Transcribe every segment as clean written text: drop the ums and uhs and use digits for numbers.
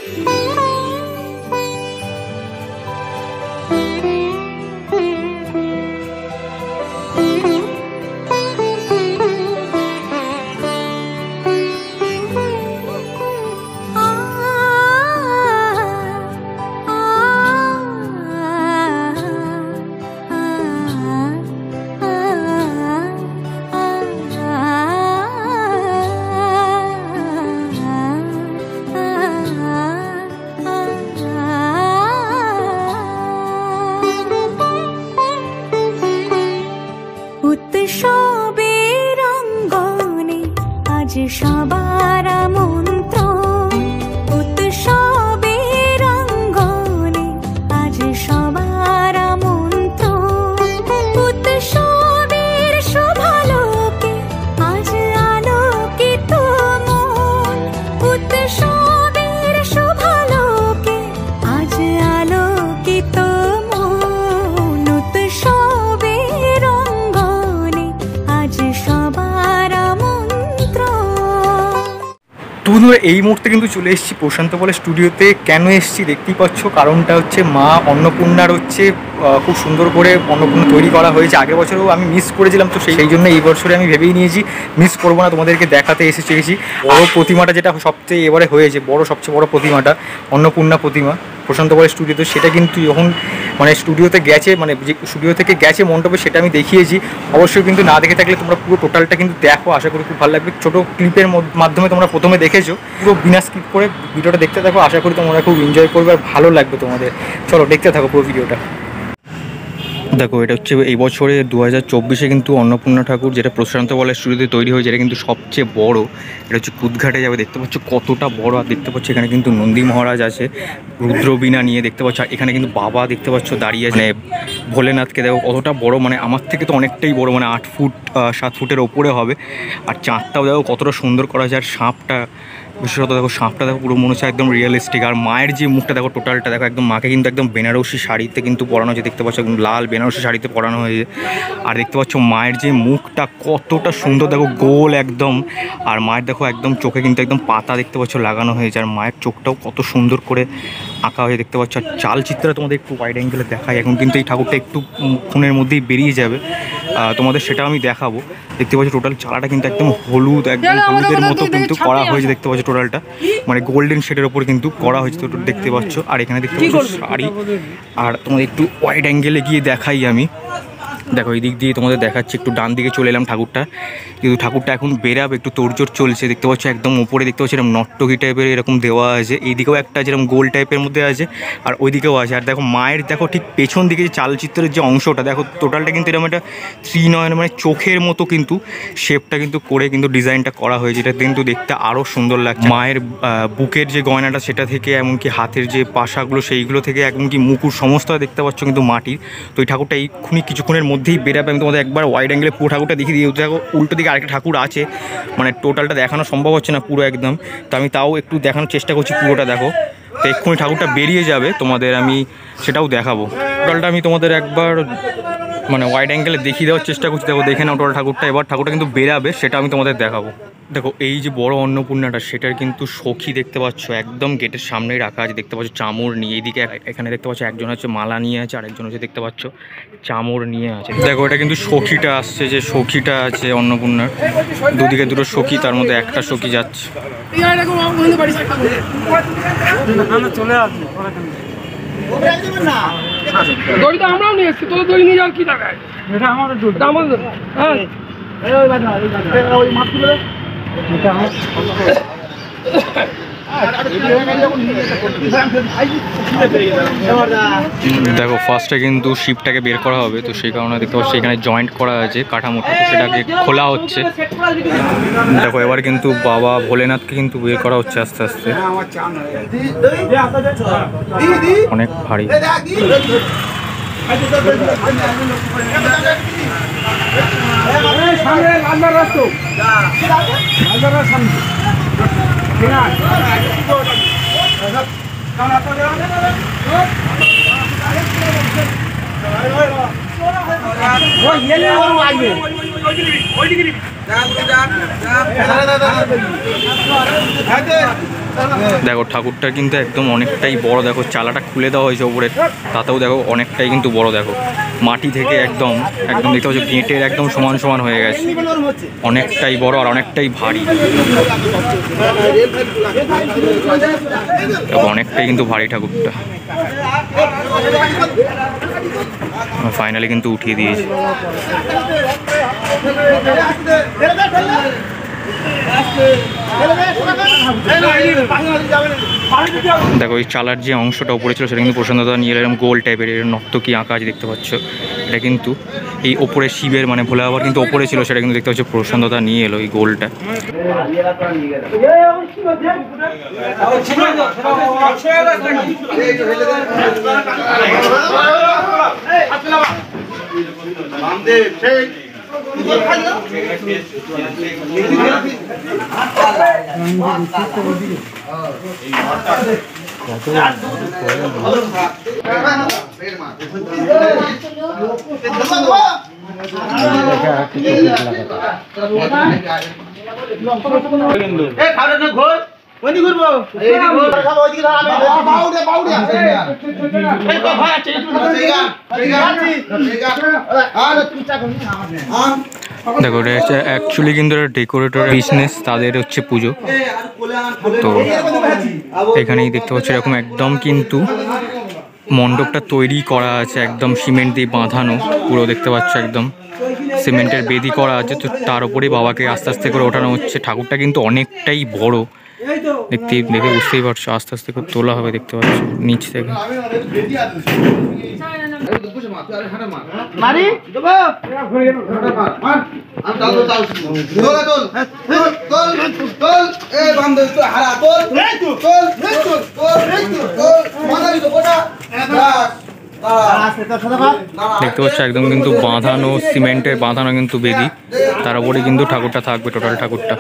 সবার আমন্ত্রণ উৎসবের অঙ্গনে, আজ সবার আমন্ত্রণ উৎসবের শোভালোকে, আজ আলোকিত মন উৎসবের শোভালোকে, আজ আলোকিত মন উৎসবের অঙ্গনে, আজ সবার বন্ধুরা এই মুহূর্তে কিন্তু চলে এসেছি প্রশান্ত পলের স্টুডিওতে। কেন এসেছি দেখতেই পাচ্ছ, কারণটা হচ্ছে মা অন্নপূর্ণার হচ্ছে খুব সুন্দর করে অন্নপূর্ণা তৈরি করা হয়েছে। আগের বছরও আমি মিস করেছিলাম, তো সেই জন্য এই বছরে আমি ভেবেই নিয়েছি মিস করবো না, তোমাদেরকে দেখাতে এসেছি। বড় প্রতিমাটা যেটা সবচেয়ে এবারে হয়েছে সবচেয়ে বড় প্রতিমাটা অন্নপূর্ণা প্রতিমা প্রশান্ত পলের স্টুডিওতে, সেটা কিন্তু যখন মানে স্টুডিওতে গেছে, মানে যে স্টুডিও থেকে গেছে মণ্ডপে, সেটা আমি দেখিয়েছি। অবশ্যই কিন্তু না দেখে থাকলে তোমরা পুরো টোটালটা কিন্তু দেখো, আশা করি খুব ভালো লাগবে। ছোটো ক্লিপের মাধ্যমে তোমরা প্রথমে দেখেছো, পুরো বিনা স্কিপ করে ভিডিওটা দেখতে থাকো, আশা করি তোমরা খুব এনজয় করবে আর ভালো লাগবে তোমাদের। চলো দেখতে থাকো পুরো ভিডিওটা। দেখো এটা হচ্ছে এই বছরে 2024-এ কিন্তু অন্নপূর্ণা ঠাকুর যেটা প্রশান্ত পলের স্টুডিওতে তৈরি হয়েছে, এটা কিন্তু সবচেয়ে বড়। এটা হচ্ছে কুদঘাটে যাবে, দেখতে পাচ্ছ কতটা বড়। আর দেখতে পাচ্ছ এখানে কিন্তু নন্দী মহারাজ আছে রুদ্রবীণা নিয়ে, দেখতে পাচ্ছ এখানে কিন্তু বাবা দেখতে পাচ্ছ দাঁড়িয়ে আছে, মানে ভোলেনাথকে দেখো কতটা বড়, মানে আমার থেকে তো অনেকটাই বড়, মানে 8 ফুট 7 ফুটের ওপরে হবে। আর চাঁদটাও দেখো কতটা সুন্দর করা আছে, আর সাপটা বিশেষত দেখো, সাপটা দেখো পুরো মনে হচ্ছে একদম রিয়েলিস্টিক। আর মায়ের যে মুখটা দেখো, টোটালটা দেখো একদম, মাকে কিন্তু একদম বেনারসি শাড়িতে কিন্তু পরানো হয়েছে, দেখতে পাচ্ছ একদম লাল বেনারসি শাড়িতে পরানো হয়েছে। আর দেখতে পাচ্ছ মায়ের যে মুখটা কতটা সুন্দর দেখো, গোল একদম। আর মায়ের দেখো একদম চোখে কিন্তু একদম পাতা দেখতে পাচ্ছ লাগানো হয়েছে, আর মায়ের চোখটাও কত সুন্দর করে আঁকা হয়ে দেখতে পাচ্ছ। আর চালচিত্রটা তোমাদের একটু ওয়াইড অ্যাঙ্গেলে দেখাই, এখন কিন্তু এই ঠাকুরটা একটু ফোনের মধ্যেই বেরিয়ে যাবে, তোমাদের সেটা আমি দেখাবো। দেখতে পাচ্ছ টোটাল চালাটা কিন্তু একদম হলুদ, একদম হলুদের মতো কিন্তু করা হয়েছে, দেখতে পাচ্ছ টোটালটা মানে গোল্ডেন শেডের ওপর কিন্তু করা হয়েছে, তো দেখতে পাচ্ছ। আর এখানে দেখতে পাচ্ছ শাড়ি। আর তোমাদের একটু ওয়াইড অ্যাঙ্গেলে গিয়ে দেখাই আমি, দেখো এই দিক দিয়ে তোমাদের দেখাচ্ছি, একটু ডান দিকে চলে এলাম ঠাকুরটা, কিন্তু ঠাকুরটা এখন বেরাবে, একটু তোড়জোড় চলছে। দেখতে পাচ্ছ একদম উপরে দেখতে পাচ্ছি এরকম নট্টকি টাইপের এরকম দেওয়া আছে, এইদিকেও একটা যেরকম গোল টাইপের মধ্যে আছে, আর ওইদিকেও আছে। আর দেখো মায়ের দেখো ঠিক পেছন দিকে যে চালচিত্রের যে অংশটা দেখো, টোটালটা কিন্তু এরকম একটা 3 মানে চোখের মতো কিন্তু শেপটা কিন্তু করে কিন্তু ডিজাইনটা করা হয়েছে, এটা কিন্তু দেখতে আরও সুন্দর লাগছে। মায়ের বুকের যে গয়নাটা সেটা থেকে, এমনকি হাতের যে পাশাগুলো সেইগুলো থেকে, এমনকি মুকুট সমস্ত দেখতে পাচ্ছ কিন্তু মাটির। তো এই ঠাকুরটা এইক্ষুনি কিছুক্ষণের মধ্যেই বেরাবে, আমি তোমাদের একবার ওয়াইড অ্যাঙ্গেলে পুরো ঠাকুরটা দেখিয়ে দিই। দেখো উল্টো দিকে আরেকটা ঠাকুর আছে, মানে টোটালটা দেখানো সম্ভব হচ্ছে না পুরো একদম, তো আমি তাও একটু দেখানোর চেষ্টা করছি পুরোটা দেখো। তো এক্ষুনি ঠাকুরটা বেরিয়ে যাবে, তোমাদের আমি সেটাও দেখাবো। টোটালটা আমি তোমাদের একবার মানে ওয়াইড অ্যাঙ্গেলে দেখিয়ে দেওয়ার চেষ্টা করছি, দেখো দেখে নাও টোটাল ঠাকুরটা। এবার ঠাকুরটা কিন্তু বেরাবে, সেটা আমি তোমাদের দেখাবো। দেখো এই যে বড় অন্নপূর্ণাটা, সেটার কিন্তু সখী দেখতে পাচ্ছ একদম গেটের সামনেই রাখা আছে, দেখতে পাচ্ছ চামর নিয়ে। এইদিকে এখানে দেখতে পাচ্ছ একজন হচ্ছে মালা নিয়ে আছে, আরেকজন হচ্ছে দেখতে পাচ্ছ চামর নিয়ে আছে। দেখো এটা কিন্তু সখীটা আসছে, যে সখীটা আছে অন্নপূর্ণার, দুদিকে দুটো সখী, তার মধ্যে একটা সখী যাচ্ছে। আমরাও নিয়ে এসছি, তোদের দড়ি নিয়ে যাওয়ার কি টাকায়, এটা আমাদের আমাদের। হ্যাঁ দেখো ফার্স্টে কিন্তু শিপটাকে বের করা হবে, তো সেই কারণে দেখতে পাচ্ছি এখানে জয়েন্ট করা আছে কাঠামোটা, তো সেটাকে খোলা হচ্ছে। দেখো এবার কিন্তু বাবা ভোলেনাথকে কিন্তু বের করা হচ্ছে আস্তে আস্তে, অনেক ভারী। দেখো ঠাকুরটা কিন্তু একদম অনেকটাই বড়, দেখো চালাটা খুলে দেওয়া হয়েছে ওপরে, তাতেও দেখো অনেকটাই কিন্তু বড়। দেখো মাটি থেকে একদম একদম দেখতে পাচ্ছ গেঁটের একদম সমান সমান হয়ে গেছে, অনেকটাই বড় আর অনেকটাই ভারী। দেখো অনেকটাই কিন্তু ভারী ঠাকুরটা। ফাইনালি কিন্তু উঠিয়ে দিয়েছি। দেখো এই চালার যে অংশটা উপরে ছিল সেটা কিন্তু প্রশান্ত দা নিয়ে এরকম গোল টাইপের নর্তকী আঁকা আছে দেখতে পাচ্ছ। এটা কিন্তু এই ওপরে শিবের মানে ভোলা বাবার কিন্তু ওপরে ছিল, সেটা কিন্তু দেখতে পাচ্ছ প্রশান্ত দা নিয়ে এলো এই গোলটা। দেখো এটা অ্যাকচুয়ালি কিন্তু এটা ডেকোরেটর বিজনেস, তাদের হচ্ছে পুজো। তো এখানেই দেখতে পাচ্ছি এরকম একদম কিন্তু মণ্ডপটা তৈরি করা আছে, একদম সিমেন্ট দিয়ে বাঁধানো পুরো দেখতে পাচ্ছ, একদম সিমেন্টের বেদি করা আছে। তো তার উপরেই বাবাকে আস্তে আস্তে করে ওঠানো হচ্ছে। ঠাকুরটা কিন্তু অনেকটাই বড়, দেখে বুঝতেই পারছো, আস্তে আস্তে করে তোলা হবে দেখতে পাচ্ছ নিচ থেকে। দেখতে পাচ্ছ একদম কিন্তু বাঁধানো, সিমেন্টের বাঁধানো কিন্তু বেদি, তার উপরে কিন্তু ঠাকুরটা থাকবে, টোটাল ঠাকুরটা।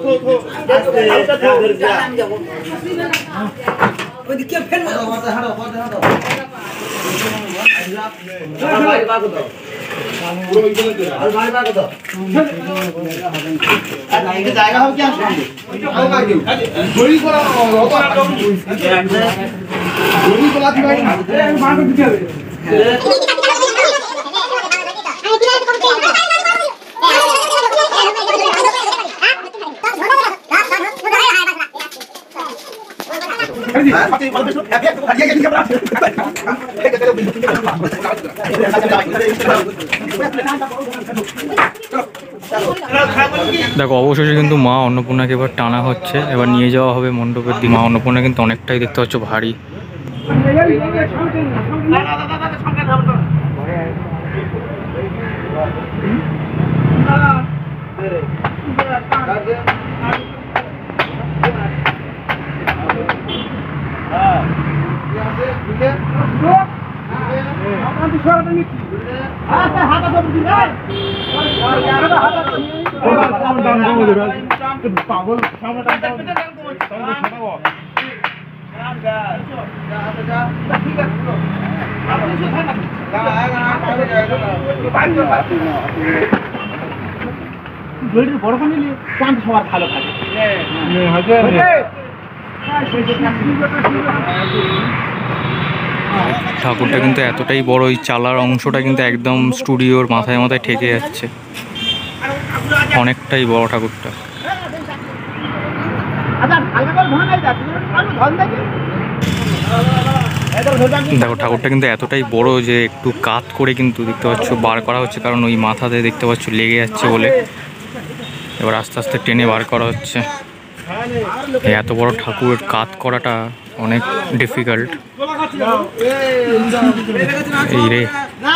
দেখো অবশেষে কিন্তু মা অন্নপূর্ণাকে এবার টানা হচ্ছে, এবার নিয়ে যাওয়া হবে মণ্ডপের দিকে। মা অন্নপূর্ণা কিন্তু অনেকটাই দেখতে পাচ্ছ ভারী। ঠাকুরটা কিন্তু এতটাই বড়, এই চালার অংশটা কিন্তু একদম স্টুডিওর মাথায় মাথায় ঠেকে যাচ্ছে, অনেকটাই বড় ঠাকুরটা। দেখো ঠাকুরটা কিন্তু এতটাই বড় যে একটু কাত করে কিন্তু দেখতে পাচ্ছ বার করা হচ্ছে, কারণ ওই মাথাতে দেখতে পাচ্ছ লেগে যাচ্ছে বলে এবার আস্তে আস্তে টেনে বার করা হচ্ছে। এত বড় ঠাকুরের কাত করাটা অনেক ডিফিকাল্ট। এই রে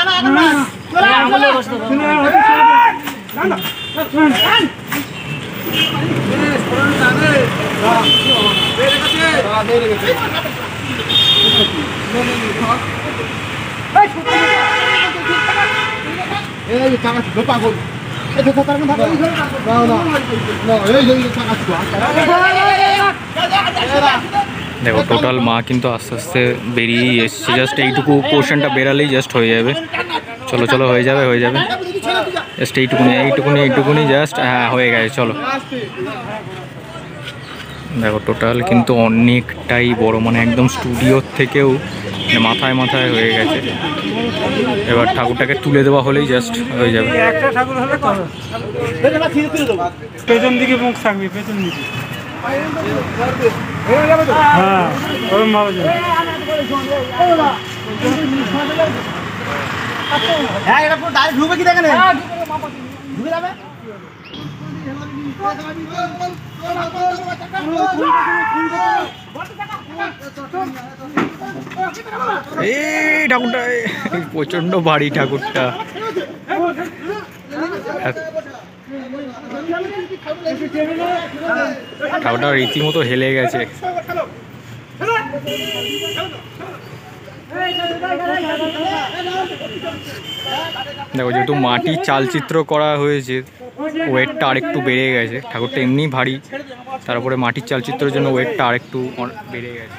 দেখো টোটাল মা কিন্তু আস্তে আস্তে বেরিয়েই এসছে, জাস্ট এইটুকু পোর্শনটা বেরালেই জাস্ট হয়ে যাবে। চলো চলো হয়ে যাবে হয়ে যাবে, জাস্ট এইটুকুনি এইটুকুনি এইটুকুনি জাস্ট, হ্যাঁ হয়ে গেছে। চলো দেখো টোটাল কিন্তু অনেকটাই বড়, মানে একদম স্টুডিওর থেকেও মাথায় মাথায় হয়ে গেছে। এবার ঠাকুরটাকে তুলে দেওয়া হলেই জাস্ট হয়ে যাবে। একটা ঠাকুর হলে তো পেছন দিকে মুখ থাকবে, পেছন দিকে। হ্যাঁ, ওরকম ভালো যাবে। হ্যাঁ, এটা পুরো ডাইরেক্ট ঢুকবে কি দেখেন? ঢুকে যাবে। এই ঠাকুরটা প্রচন্ড ভারী ঠাকুরটা। ঠাকুরটা রীতিমতো হেলে গেছে। দেখো যেহেতু মাটির চালচিত্র করা হয়েছে, ওয়েটটা আরেকটু বেড়ে গেছে। ঠাকুরটা এমনি ভারী, তারপরে মাটির চালচিত্রের জন্য ওয়েটটা আরেকটু বেড়ে গেছে।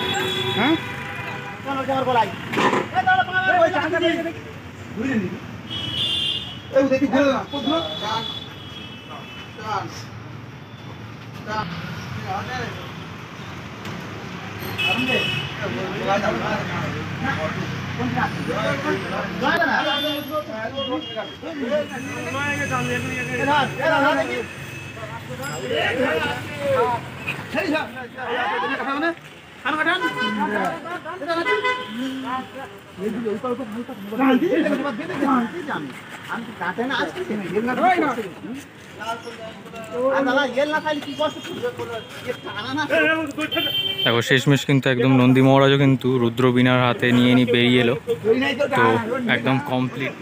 দেখো শেষমেশ কিন্তু একদম নন্দী মহারাজও কিন্তু রুদ্রবীণার হাতে নিয়ে বেরিয়ে এলো, তো একদম কমপ্লিট।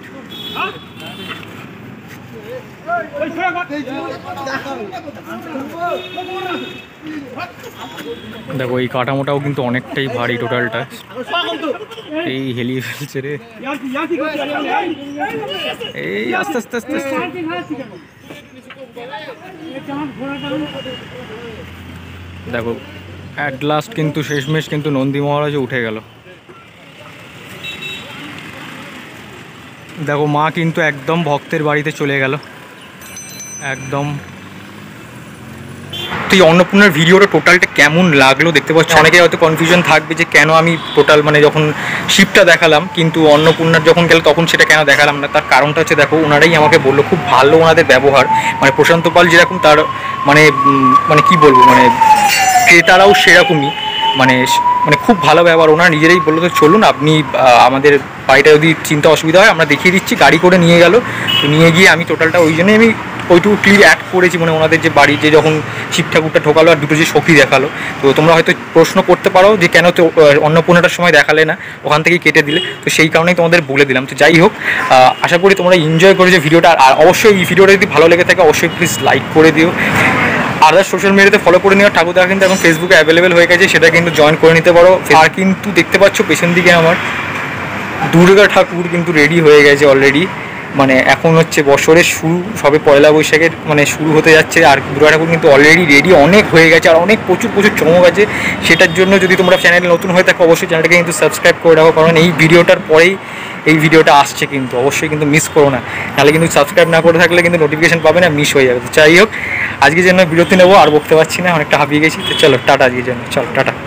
দেখো এই কাঠামোটাও কিন্তু অনেকটাই ভারী টোটালটা, এই হেলিয়ে ফেলছে রে। এই আস্তে আস্তে আস্তে আস্তে দেখো অ্যাট লাস্ট কিন্তু শেষমেশ কিন্তু নন্দী মহারাজও উঠে গেল। দেখো মা কিন্তু একদম ভক্তের বাড়িতে চলে গেল একদম। তো এই অন্নপূর্ণার ভিডিওটা টোটালটা কেমন লাগলো দেখতে পাচ্ছি। অনেকে হয়তো কনফিউশন থাকবে যে কেন আমি টোটাল মানে যখন শিবটা দেখালাম কিন্তু অন্নপূর্ণার যখন গেল তখন সেটা কেন দেখালাম না। তার কারণটা হচ্ছে দেখো ওনারাই আমাকে বললো খুব ভালো ওনাদের ব্যবহার, মানে প্রশান্ত পাল যেরকম তার মানে মানে কি বলবো মানে ক্রেতারাও সেরকমই, মানে মানে খুব ভালো ব্যবহার। ওনারা নিজেরাই বললো তো চলুন আপনি আমাদের বাড়িটা যদি চিন্তা অসুবিধা হয় আমরা দেখিয়ে দিচ্ছি, গাড়ি করে নিয়ে গেল। তো নিয়ে গিয়ে আমি টোটালটা ওই জন্যই আমি ওইটুকু ক্লিয়ার অ্যাড করেছি, মানে ওনাদের যে বাড়ি যে যখন শিব ঠাকুরটা ঢোকালো আর দুটো যে সখী দেখালো। তো তোমরা হয়তো প্রশ্ন করতে পারো যে কেন তো অন্নপূর্ণাটার সময় দেখালে না, ওখান থেকেই কেটে দিলে। তো সেই কারণেই তোমাদের বলে দিলাম। তো যাই হোক, আশা করি তোমরা এনজয় করেছো ভিডিওটা। আর অবশ্যই এই ভিডিওটা যদি ভালো লেগে থাকে অবশ্যই প্লিজ লাইক করে দিও। আদার সোশ্যাল মিডিয়াতে ফলো করে নিও। ঠাকুর দেখা কিন্তু এখন ফেসবুকে অ্যাভেলেবেল হয়ে গেছে, সেটা কিন্তু জয়েন করে নিতে পারো। আর কিন্তু দেখতে পাচ্ছ পেছন দিকে আমার দুর্গা ঠাকুর কিন্তু রেডি হয়ে গেছে অলরেডি। মানে এখন হচ্ছে বছরের শুরু, সবে পয়লা বৈশাখের মানে শুরু হতে যাচ্ছে, আর দুর্গা ঠাকুর কিন্তু অলরেডি রেডি অনেক হয়ে গেছে আর অনেক প্রচুর চমক আছে। সেটার জন্য যদি তোমরা চ্যানেলে নতুন হয়ে থাকো অবশ্যই চ্যানেলটাকে কিন্তু সাবস্ক্রাইব করে রাখো, কারণ এই ভিডিওটার পরেই এই ভিডিওটা আসছে কিন্তু, অবশ্যই কিন্তু মিস করো না। তাহলে কিন্তু সাবস্ক্রাইব না করে থাকলে কিন্তু নোটিফিকেশন পাবে না, মিস হয়ে যাবে। তো যাই হোক, আজকের জন্য বিরতি নেবো, আর বলতে পারছি না, অনেকটা হাঁপিয়ে গেছি। তো চলো টাটা, আজকের জন্য চলো টাটা।